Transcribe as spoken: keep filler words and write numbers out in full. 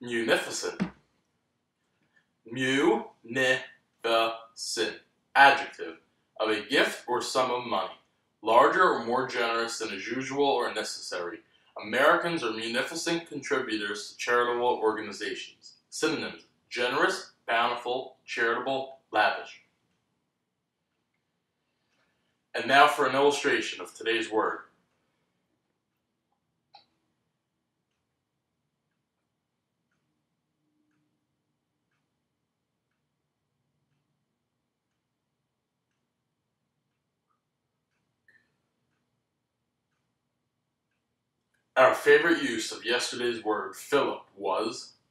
Munificent. Munificent. Adjective. Of a gift or sum of money. Larger or more generous than is usual or necessary. Americans are munificent contributors to charitable organizations. Synonyms: generous, bountiful, charitable, lavish. And now for an illustration of today's word. Our favorite use of yesterday's word, Philip, was